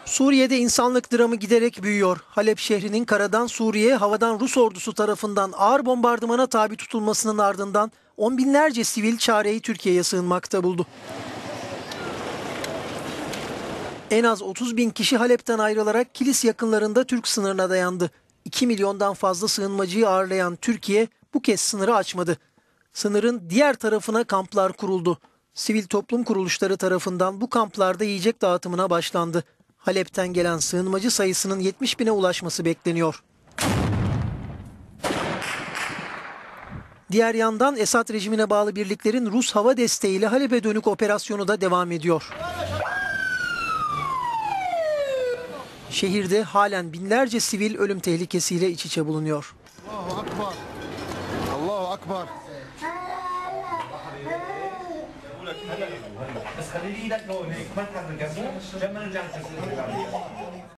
Suriye'de insanlık dramı giderek büyüyor. Halep şehrinin karadan Suriye, havadan Rus ordusu tarafından ağır bombardımana tabi tutulmasının ardından on binlerce sivil çareyi Türkiye'ye sığınmakta buldu. En az 30 bin kişi Halep'ten ayrılarak Kilis yakınlarında Türk sınırına dayandı. 2 milyondan fazla sığınmacıyı ağırlayan Türkiye bu kez sınırı açmadı. Sınırın diğer tarafına kamplar kuruldu. Sivil toplum kuruluşları tarafından bu kamplarda yiyecek dağıtımına başlandı. Halep'ten gelen sığınmacı sayısının 70 bine ulaşması bekleniyor. Diğer yandan Esad rejimine bağlı birliklerin Rus hava desteğiyle Halep'e dönük operasyonu da devam ediyor. Şehirde halen binlerce sivil ölüm tehlikesiyle iç içe bulunuyor. Allahu Akbar. Allahu Akbar.